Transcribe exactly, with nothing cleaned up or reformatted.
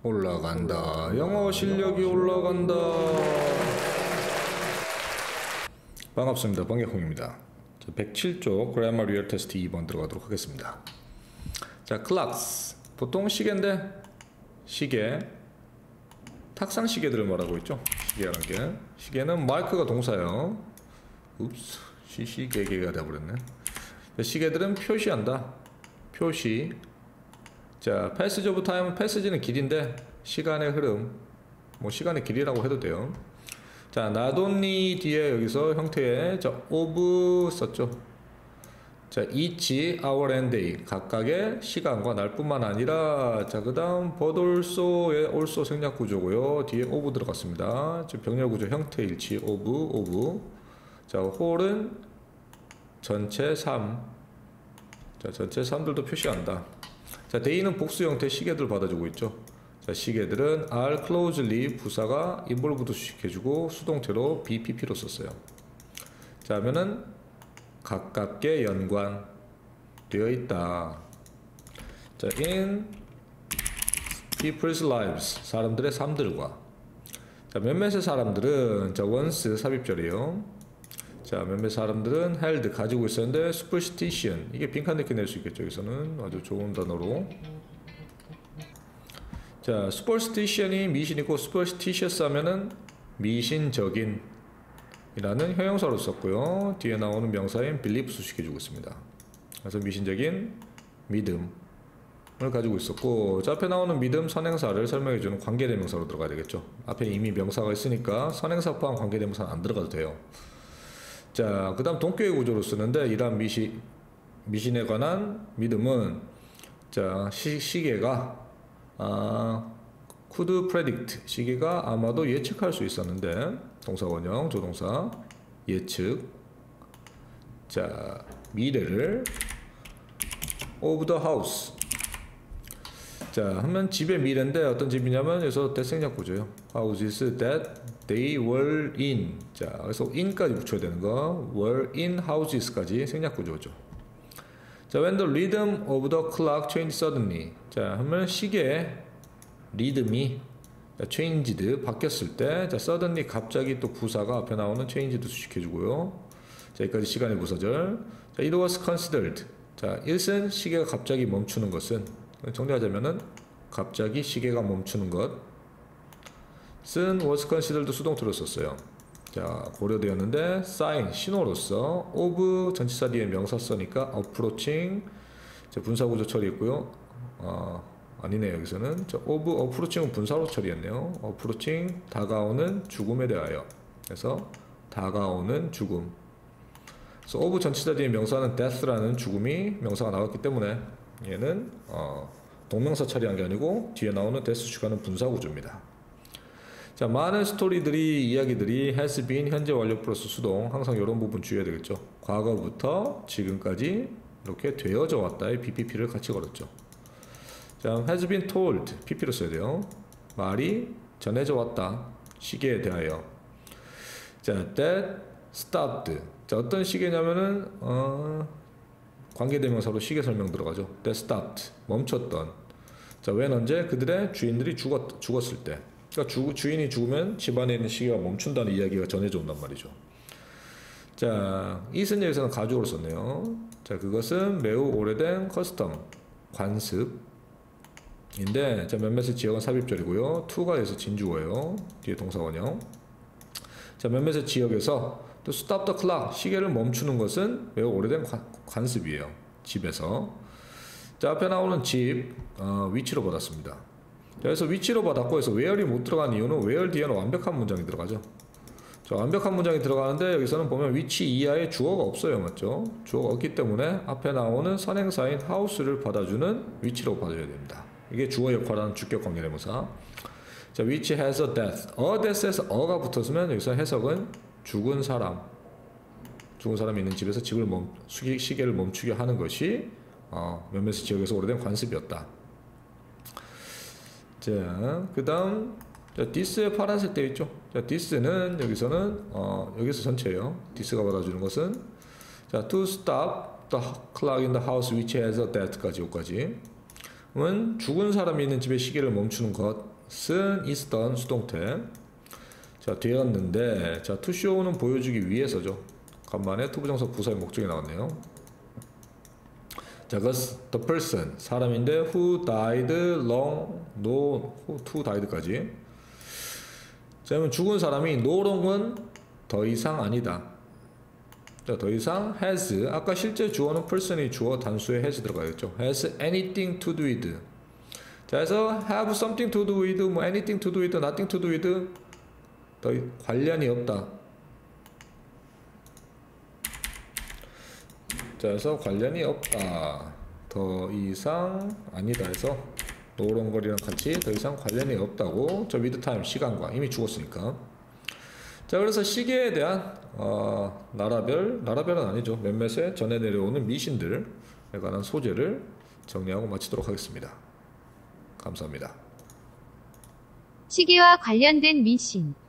올라간다. 영어 실력이 올라간다. 반갑습니다. 방개콩입니다. 백칠 조 그래머 리얼 테스트 이 번 들어가도록 하겠습니다. 자, clocks. 보통 시계인데 시계 탁상 시계들을 말하고 있죠. 시계라는 게. 시계는 마이크가 동사예요. 읍스, 시시개개가 되어버렸네. 시계들은 표시한다. 표시. 자, passage of time은 passage는 길인데 시간의 흐름, 뭐 시간의 길이라고 해도 돼요. 자, not only 뒤에 여기서 형태에 자, of 썼죠. 자, each hour and day 각각의 시간과 날뿐만 아니라, 자, 그 다음 but also의 also 생략 구조고요. 뒤에 of 들어갔습니다. 즉 병렬 구조 형태 일치 of of. 자, whole은 전체 삼. 자, 전체 삼들도 표시한다. 자, day는 복수 형태 시계들 받아주고 있죠. 자, 시계들은 are closely 부사가 involved 수식해주고 수동태로 be, pp로 썼어요. 자, 하면은 가깝게 연관되어 있다. 자, in people's lives 사람들의 삶들과. 자, 몇몇의 사람들은 자, once 삽입절이에요. 자, 몇몇 사람들은 held 가지고 있었는데 superstition 이게 빈칸 느낌 낼 수 있겠죠. 여기서는 아주 좋은 단어로. 자, superstition이 미신이고 superstitious 하면은 미신적인 이라는 형용사로 썼고요. 뒤에 나오는 명사인 believe 수식해주고 있습니다. 그래서 미신적인 믿음을 가지고 있었고, 자, 앞에 나오는 믿음 선행사를 설명해주는 관계대명사로 들어가야 되겠죠. 앞에 이미 명사가 있으니까 선행사 포함 관계대명사는 안 들어가도 돼요. 자, 그 다음 동격의 구조로 쓰는데 이러한 미시, 미신에 관한 믿음은 자, 시, 시계가 아, could predict 시계가 아마도 예측할 수 있었는데 동사원형 조동사 예측. 자, 미래를 of the house. 자, 하면 집의 미래인데 어떤 집이냐면 여기서 that 생략 구조예요. houses that they were in. 자, 그래서 in까지 붙여야 되는 거. were in houses까지 생략 구조죠. 자, when the rhythm of the clock changed suddenly. 자, 하면 시계의 리듬이 changed 바뀌었을 때, 자, suddenly 갑자기 또 부사가 앞에 나오는 changed 수식해주고요. 자, 여기까지 시간의 부사절. 자, it was considered. 자, 일은 시계가 갑자기 멈추는 것은, 정리하자면은 갑자기 시계가 멈추는 것. 쓴 was considered 수동태로 썼어요. 자, 고려되었는데 sign 신호로서 of 전치사 뒤에 명사 써니까 approaching. 자, 분사구조 처리했고요. 어, 아니네요. 여기서는 자, of approaching은 분사로 처리했네요. approaching 다가오는 죽음에 대하여. 그래서 다가오는 죽음. 그래서 of 전치사 뒤에 명사는 death라는 죽음이 명사가 나왔기 때문에 얘는 어, 동명사 처리한 게 아니고 뒤에 나오는 death 추가는 분사구조입니다. 자, 많은 스토리들이 이야기들이 has been 현재 완료 플러스 수동 항상 이런 부분 주의해야 되겠죠. 과거부터 지금까지 이렇게 되어져 왔다의 비피피를 같이 걸었죠. 자, has been told pp로 써야 돼요. 말이 전해져 왔다 시계에 대하여. 자, that stopped. 자, 어떤 시계냐면은 어, 관계대명사로 시계 설명 들어가죠. that stopped 멈췄던. 자, when 언제 그들의 주인들이 죽었, 죽었을 때. 그러니까 주, 주인이 죽으면 집안에 있는 시계가 멈춘다는 이야기가 전해져 온단 말이죠. 자, it은 여기서는 가주어로 썼네요. 자, 그것은 매우 오래된 커스텀 관습인데, 자, 몇몇의 지역은 삽입절이고요. to가 여기서 진주어예요. 뒤에 동사원형. 자, 몇몇의 지역에서 또 stop the clock 시계를 멈추는 것은 매우 오래된 관, 관습이에요. 집에서. 자, 앞에 나오는 집 어, 위치로 받았습니다. 자, 그래서 위치로 받았고 해서 where이 못 들어간 이유는 where 뒤에는 완벽한 문장이 들어가죠. 자, 완벽한 문장이 들어가는데 여기서는 보면 위치 이하에 주어가 없어요. 맞죠? 주어가 없기 때문에 앞에 나오는 선행사인 house를 받아주는 위치로 받아야 됩니다. 이게 주어 역할하는 주격 관계대명사. 자, which has a death. a death에서 a가 붙었으면 여기서 해석은 죽은 사람, 죽은 사람이 있는 집에서 집을 멈, 시계를 멈추게 하는 것이 어, 몇몇 지역에서 오래된 관습이었다. 자, 그 다음 this에 파란색 되어 있죠. 자, this는 여기서는 어, 여기서 전체예요. this가 받아주는 것은 자, to stop the clock in the house which has a death까지 여기까지. 은 죽은 사람이 있는 집에 시계를 멈추는 것은 있었던 수동태. 자, 뒤에 갔는데, 자, to show는 보여주기 위해서죠. 간만에 투부정사 부사의 목적이 나왔네요. 자, 그 the person 사람인데 who died long, no, who to died까지. 자, 그러면 죽은 사람이 no long은 더 이상 아니다. 자, 더 이상 has 아까 실제 주어는 person이 주어 단수에 has 들어가겠죠. has anything to do with. 자, 그래서 have something to do with, 뭐 anything to do with, nothing to do with 더 관련이 없다. 자, 그래서 관련이 없다. 더 이상 아니다 해서 노롱거리랑 같이 더 이상 관련이 없다고. 저 with time 시간과 이미 죽었으니까. 자, 그래서 시계에 대한 어, 나라별, 나라별은 아니죠. 몇몇의 전해 내려오는 미신들에 관한 소재를 정리하고 마치도록 하겠습니다. 감사합니다. 시계와 관련된 미신